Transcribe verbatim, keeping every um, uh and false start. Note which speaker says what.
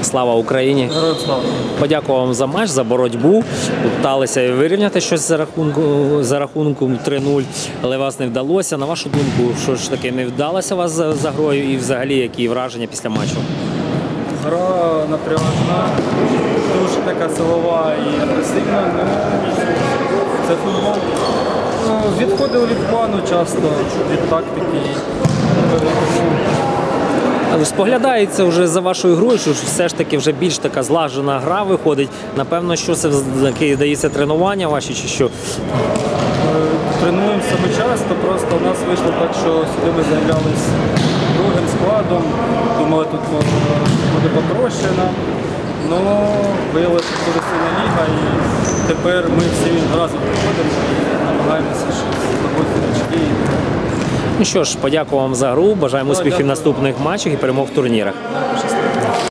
Speaker 1: Слава Україні!
Speaker 2: Героям слава!
Speaker 1: Подякую вам за матч, за боротьбу. Питалися вирівняти щось за рахунку, за рахунком три нуль, але вас не вдалося. На вашу думку, що ж таки не вдалося вас за, за грою і взагалі які враження після матчу?
Speaker 2: Гра напряжна, дуже така силова і агресивна. Це футбол. Відходив від плану часто, від тактики.
Speaker 1: Споглядається вже за вашою грою, що все ж таки вже більш така злажена гра виходить. Напевно, що це таке дається тренування ваші чи що?
Speaker 2: Тренуємося ми часто, просто у нас вийшло так, що сюди ми заявлялись другим складом. Думали, тут буде попрощено. Ну, виявилося, що дуже сильна ліга, і тепер ми всі разом приходимо і намагаємося здобути очки.
Speaker 1: Ну що ж, подякую вам за гру, бажаємо успіхів в наступних матчах і перемог в турнірах.